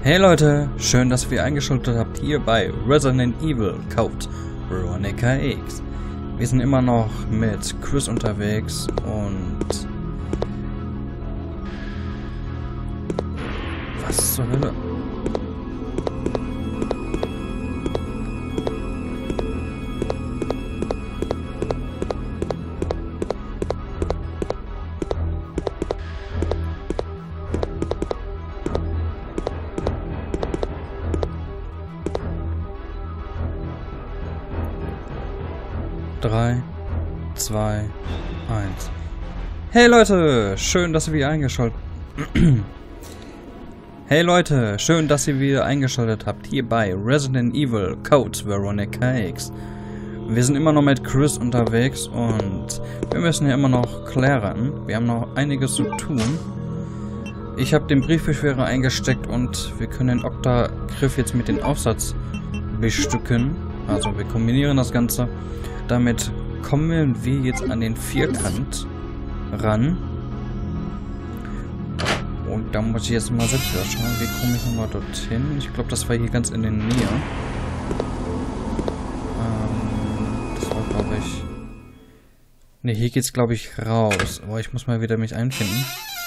Hey Leute, schön, dass ihr eingeschaltet habt hier bei Resident Evil Code Veronica X. Wir sind immer noch mit Chris unterwegs und... Was zur Hölle? Drei, 2, 1. Hey Leute, schön, dass ihr wieder eingeschaltet. Hey Leute, schön, dass ihr wieder eingeschaltet habt hier bei Resident Evil Code Veronica X. Wir sind immer noch mit Chris unterwegs und wir müssen hier immer noch klären. Wir haben noch einiges zu tun. Ich habe den Briefbeschwerer eingesteckt und wir können den Oktagriff jetzt mit dem Aufsatz bestücken. Also wir kombinieren das Ganze. Damit kommen wir jetzt an den Vierkant ran. Und da muss ich jetzt mal selbst wieder schauen. Wie komme ich nochmal dorthin? Ich glaube, das war hier ganz in der Nähe. Das war, glaube ich... Ne, hier geht's, glaube ich, raus. Aber ich muss mal wieder mich einfinden.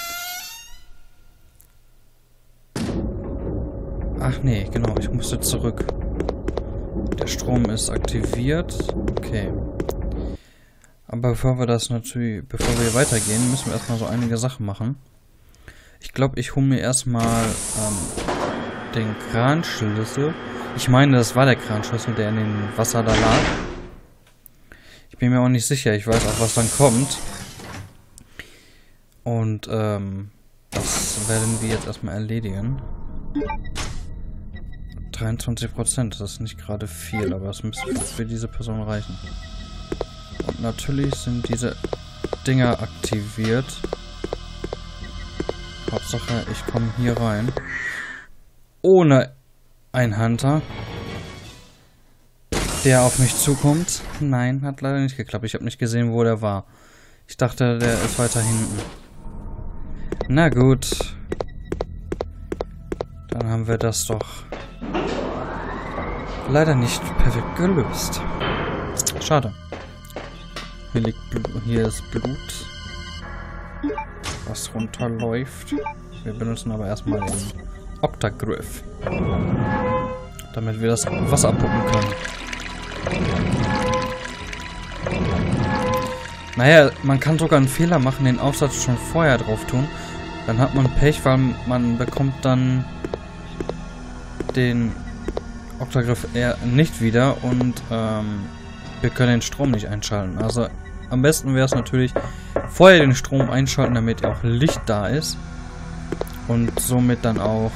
Ach nee, genau. Ich musste zurück. Der Strom ist aktiviert. Okay. Aber bevor wir weitergehen, müssen wir erstmal so einige Sachen machen. Ich glaube, ich hole mir erstmal den Kranschlüssel. Ich meine, das war der Kranschlüssel, der in dem Wasser da lag. Ich bin mir auch nicht sicher. Ich weiß auch, was dann kommt. Und das werden wir jetzt erstmal erledigen. 23%, das ist nicht gerade viel, aber es müsste für diese Person reichen. Und natürlich sind diese Dinger aktiviert. Hauptsache, ich komme hier rein. Ohne einen Hunter, der auf mich zukommt. Nein, hat leider nicht geklappt. Ich habe nicht gesehen, wo der war. Ich dachte, der ist weiter hinten. Na gut. Dann haben wir das doch leider nicht perfekt gelöst. Schade. Hier liegt Blut, hier ist Blut, was runterläuft. Wir benutzen aber erstmal den Oktagriff, damit wir das Wasser abpumpen können. Naja, man kann sogar einen Fehler machen, den Aufsatz schon vorher drauf tun. Dann hat man Pech, weil man bekommt dann den Oktagriff eher nicht wieder und wir können den Strom nicht einschalten. Also am besten wäre es natürlich vorher den Strom einschalten, damit auch Licht da ist und somit dann auch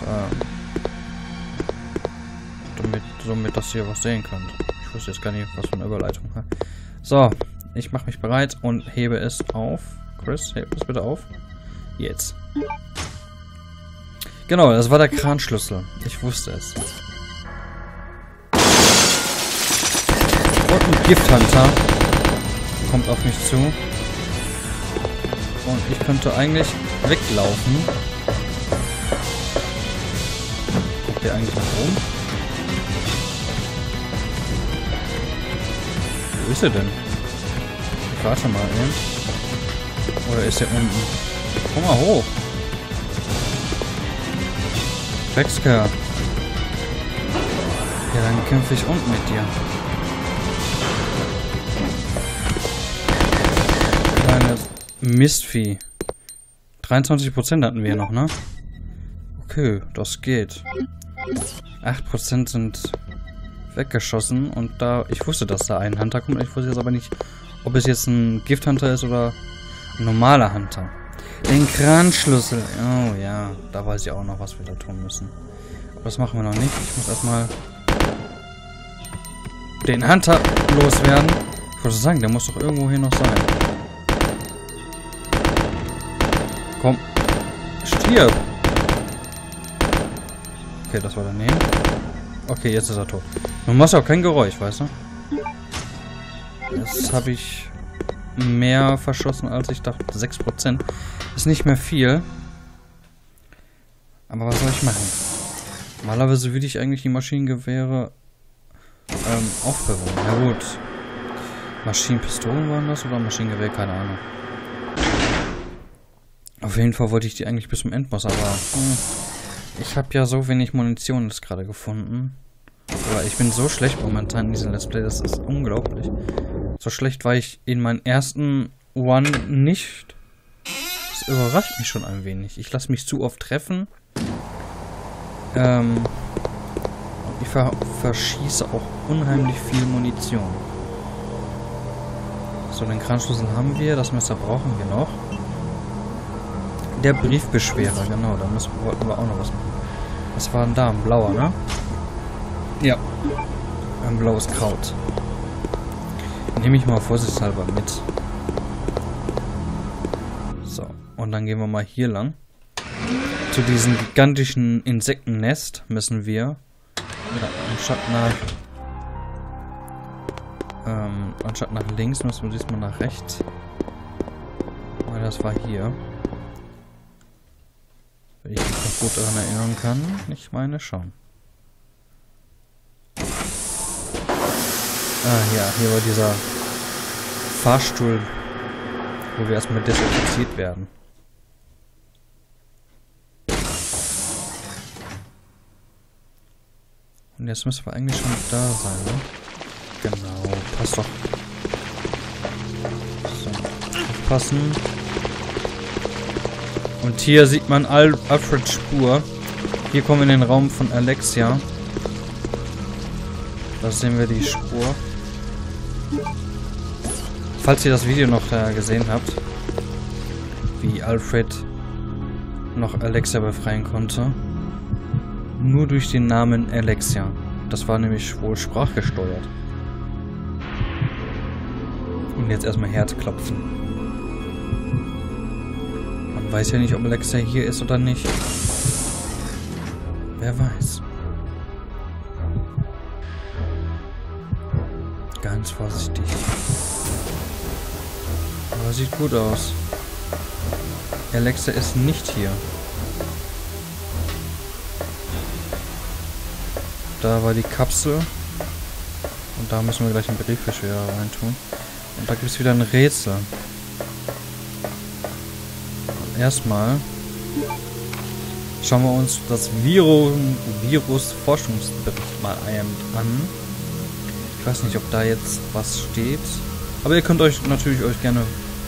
somit dass ihr was sehen könnt. Ich wusste jetzt gar nicht, was für eine Überleitung. So, ich mache mich bereit und hebe es auf. Chris, heb es bitte auf. Jetzt. Genau, das war der Kranschlüssel. Ich wusste es. Und ein Gifthunter kommt auf mich zu. Und ich könnte eigentlich weglaufen. Guckt der eigentlich nach oben? Wo ist er denn? Ich warte mal eben. Oder ist er unten? Komm mal hoch. Wexker. Ja, dann kämpfe ich unten mit dir. Mistvieh. 23% hatten wir noch, ne? Okay, das geht. 8% sind weggeschossen und da... Ich wusste, dass da ein Hunter kommt. Ich wusste jetzt aber nicht, ob es jetzt ein Gifthunter ist oder ein normaler Hunter. Den Kranschlüssel. Oh ja, da weiß ich auch noch, was wir da tun müssen. Aber das machen wir noch nicht. Ich muss erstmal den Hunter loswerden. Ich wollte sagen, der muss doch irgendwo hier noch sein. Komm. Stirb. Okay, das war daneben. Okay, jetzt ist er tot. Man macht auch kein Geräusch, weißt du? Jetzt habe ich mehr verschossen, als ich dachte. 6%. Ist nicht mehr viel. Aber was soll ich machen? Normalerweise würde ich eigentlich die Maschinengewehre aufbewahren. Ja gut. Maschinenpistolen waren das oder Maschinengewehr? Keine Ahnung. Auf jeden Fall wollte ich die eigentlich bis zum Endboss, aber ich habe ja so wenig Munition jetzt gerade gefunden. Aber ich bin so schlecht momentan in diesem Let's Play, das ist unglaublich. So schlecht war ich in meinen ersten One nicht. Das überrascht mich schon ein wenig. Ich lasse mich zu oft treffen. Ich verschieße auch unheimlich viel Munition. So, den Kranschlüssel haben wir. Das Messer brauchen wir noch. Der Briefbeschwerer, genau. Da wollten wir auch noch was machen. Was war denn da? Ein blauer, ne? Ja. Ein blaues Kraut. Nehme ich mal vorsichtshalber mit. So. Und dann gehen wir mal hier lang. Zu diesem gigantischen Insektennest müssen wir. Anstatt nach links müssen wir diesmal nach rechts. Weil das war hier. Wenn ich mich noch gut daran erinnern kann. Ich meine schon. Ah ja, hier war dieser Fahrstuhl, wo wir erstmal desinfiziert werden. Und jetzt müssen wir eigentlich schon da sein, ne? Genau, passt doch. So, aufpassen. Und hier sieht man Alfreds Spur. Hier kommen wir in den Raum von Alexia. Da sehen wir die Spur. Falls ihr das Video noch gesehen habt, wie Alfred noch Alexia befreien konnte. Nur durch den Namen Alexia. Das war nämlich wohl sprachgesteuert. Und jetzt erstmal Herzklopfen. Man weiß ja nicht, ob Alexia hier ist oder nicht. Wer weiß. Ganz vorsichtig. Aber sieht gut aus. Alexia ist nicht hier. Da war die Kapsel. Und da müssen wir gleich einen Briefbeschwerer reintun. Und da gibt es wieder ein Rätsel. Und erstmal schauen wir uns das Virus-Forschungsbericht mal an. Ich weiß nicht, ob da jetzt was steht. Aber ihr könnt euch natürlich gerne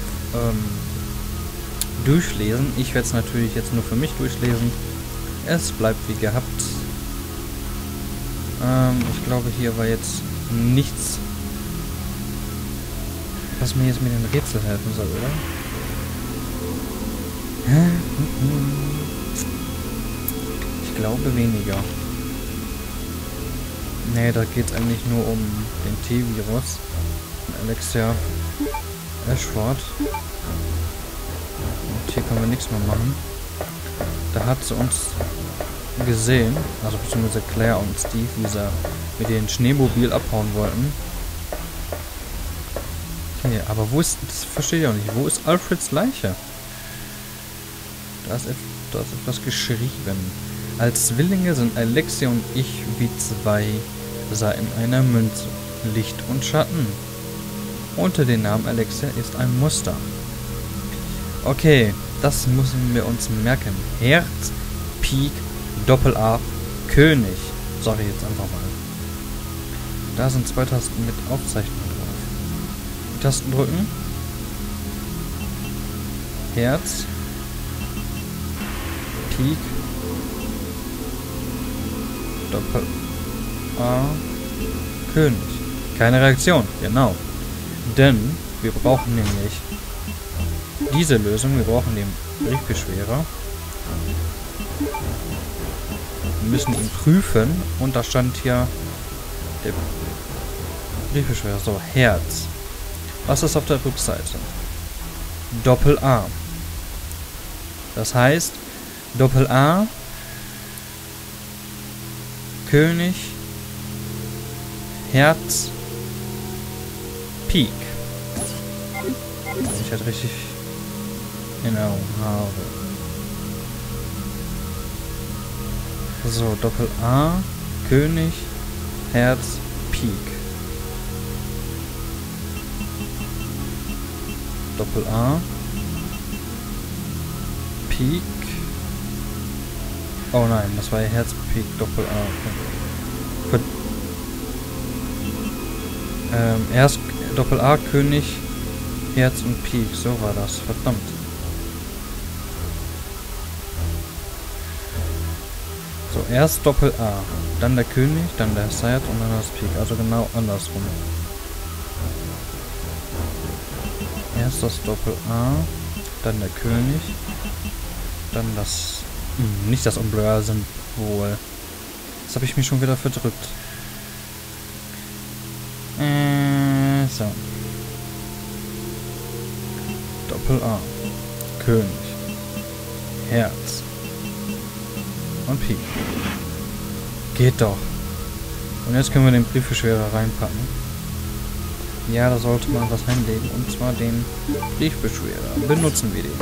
durchlesen. Ich werde es natürlich jetzt nur für mich durchlesen. Es bleibt wie gehabt. Ich glaube, hier war jetzt nichts, was mir jetzt mit dem Rätsel helfen soll, oder? Ich glaube weniger. Nee, da geht es eigentlich nur um den T-Virus. Alexia Ashford. Und hier können wir nichts mehr machen. Da hat sie uns gesehen, also beziehungsweise Claire und Steve, wie sie mit dem Schneemobil abhauen wollten. Okay, aber wo ist, das verstehe ich auch nicht, wo ist Alfreds Leiche? Da ist etwas geschrieben. Als Zwillinge sind Alexia und ich wie zwei Seiten einer Münze, Licht und Schatten. Unter dem Namen Alexia ist ein Muster. Okay, das müssen wir uns merken. Herz, Pik, Doppel-A, König. Sag ich jetzt einfach mal. Da sind 2 Tasten mit Aufzeichnung drauf. Die Tasten drücken. Herz. Pik. Doppel-A. König. Keine Reaktion. Genau. Denn wir brauchen nämlich diese Lösung. Wir brauchen den Briefbeschwerer. Wir müssen ihn prüfen. Und da stand hier der Briefbeschwerer. So, Herz. Was ist auf der Rückseite? Doppel-A. Das heißt, Doppel-A, König, Herz, Pik. Ich hatte richtig in Erinnerung habe. So, Doppel A, König, Herz, Pik. Doppel A, Pik. Oh nein, das war ja Herz, Pik, Doppel A. Okay. Erst Doppel A, König, Herz und Pik. So war das. Verdammt. So, erst Doppel A, dann der König, dann der Herz und dann das Pik. Also genau andersrum. Erst das Doppel A, dann der König, dann das... nicht das Umbrella-Symbol. Das habe ich mich schon wieder verdrückt. So. Doppel A. König. Herz. Und Pik. Geht doch. Und jetzt können wir den Briefbeschwerer reinpacken. Ja, da sollte man was reinlegen. Und zwar den Briefbeschwerer. Benutzen wir den.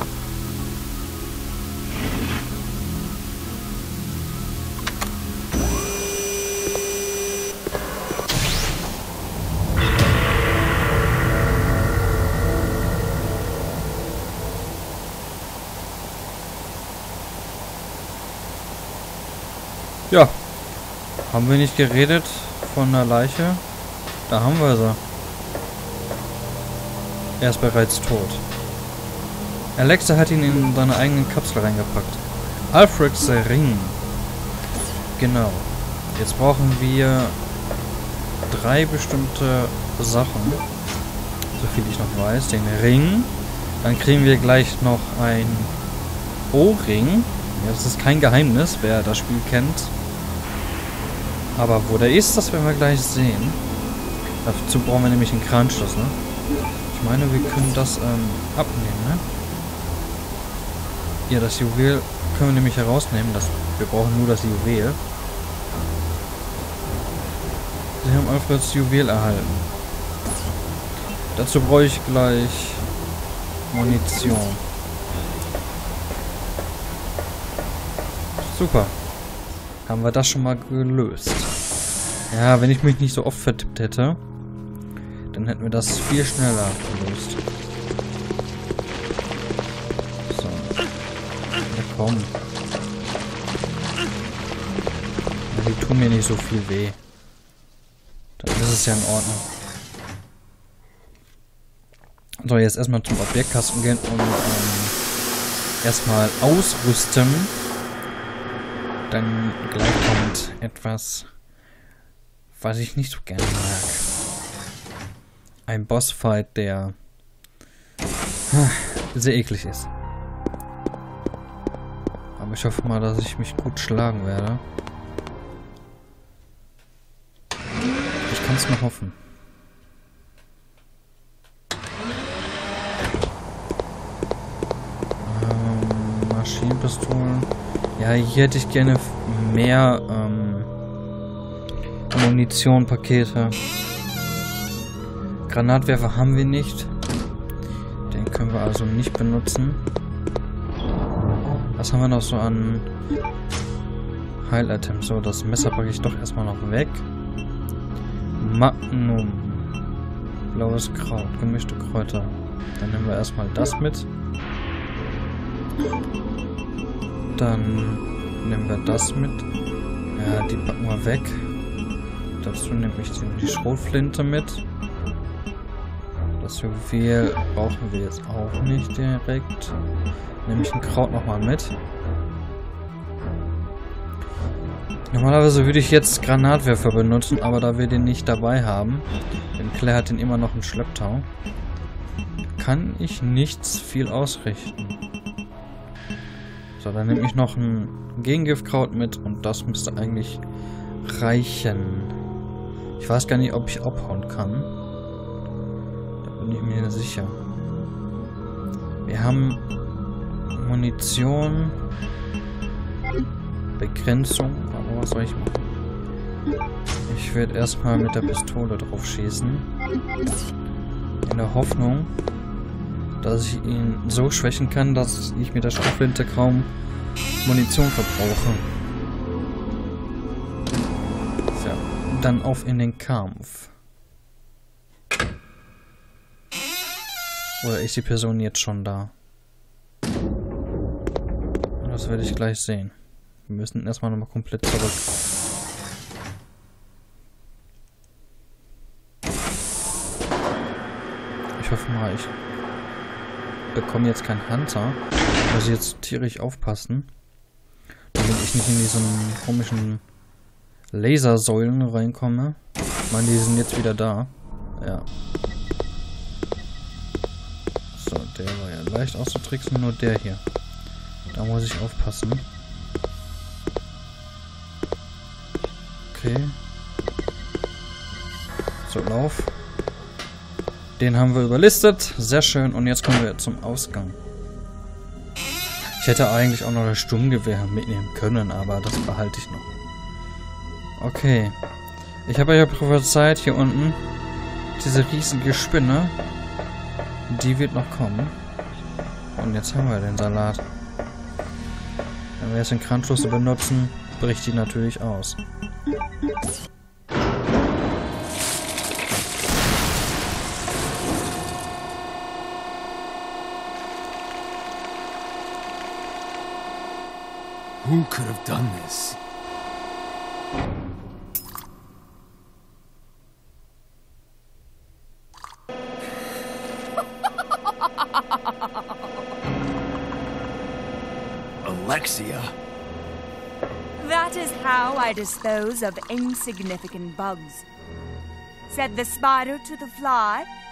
Ja, haben wir nicht geredet von einer Leiche? Da haben wir sie. Er ist bereits tot. Alexa hat ihn in seine eigenen Kapsel reingepackt. Alfreds Ring. Genau. Jetzt brauchen wir 3 bestimmte Sachen. So viel ich noch weiß. Den Ring. Dann kriegen wir gleich noch ein Ohrring. Ja, das ist kein Geheimnis, wer das Spiel kennt. Aber wo der ist, das werden wir gleich sehen. Dazu brauchen wir nämlich einen Kranschlüssel. Ich meine, wir können das abnehmen, ne? Ja, das Juwel können wir nämlich herausnehmen. Wir brauchen nur das Juwel. Sie haben Alfreds Juwel erhalten. Dazu brauche ich gleich Munition. Super. Haben wir das schon mal gelöst. Ja, wenn ich mich nicht so oft vertippt hätte, dann hätten wir das viel schneller gelöst. So. Ja, komm. Ja, die tun mir nicht so viel weh. Dann ist es ja in Ordnung. So, jetzt erstmal zum Objektkasten gehen und erstmal ausrüsten. Dann gleich kommt etwas, was ich nicht so gerne mag. Ein Bossfight, der sehr eklig ist. Aber ich hoffe mal, dass ich mich gut schlagen werde. Ich kann es nur hoffen. Maschinenpistolen. Ja, hier hätte ich gerne mehr Munitionpakete. Granatwerfer haben wir nicht. Den können wir also nicht benutzen. Was haben wir noch so an Heil-Items? So, das Messer packe ich doch erstmal noch weg. Magnum. Blaues Kraut, gemischte Kräuter. Dann nehmen wir erstmal das mit. Dann nehmen wir das mit. Ja, die packen wir weg. Dazu nehme ich die Schrotflinte mit. Das Juwel brauchen wir jetzt auch nicht direkt. Nehme ich ein Kraut nochmal mit. Normalerweise würde ich jetzt Granatwerfer benutzen, aber da wir den nicht dabei haben, denn Claire hat den immer noch im Schlepptau, kann ich nichts viel ausrichten. So, dann nehme ich noch ein Gegengiftkraut mit und das müsste eigentlich reichen. Ich weiß gar nicht, ob ich abhauen kann. Da bin ich mir sicher. Wir haben Munition, Begrenzung, aber was soll ich machen? Ich werde erstmal mit der Pistole drauf schießen. In der Hoffnung, dass ich ihn so schwächen kann, dass ich mit der Schrotflinte kaum Munition verbrauche. Dann auf in den Kampf. Oder ist die Person jetzt schon da? Das werde ich gleich sehen. Wir müssen erstmal nochmal komplett zurück. Ich hoffe mal, ich bekomme jetzt keinen Hunter. Muss ich jetzt tierisch aufpassen, damit ich nicht in diesen komischen Lasersäulen reinkomme. Ich meine, die sind jetzt wieder da. Ja. So, der war ja leicht auszutricksen, nur der hier. Da muss ich aufpassen. Okay. So, Lauf. Den haben wir überlistet. Sehr schön. Und jetzt kommen wir zum Ausgang. Ich hätte eigentlich auch noch das Sturmgewehr mitnehmen können, aber das behalte ich noch. Okay. Ich habe ja prophezeit, hier unten diese riesige Spinne. Die wird noch kommen. Und jetzt haben wir den Salat. Wenn wir jetzt den Kranschuss benutzen, bricht die natürlich aus. Who could have done this? Alexia. That is how I dispose of insignificant bugs. Said the spider to the fly,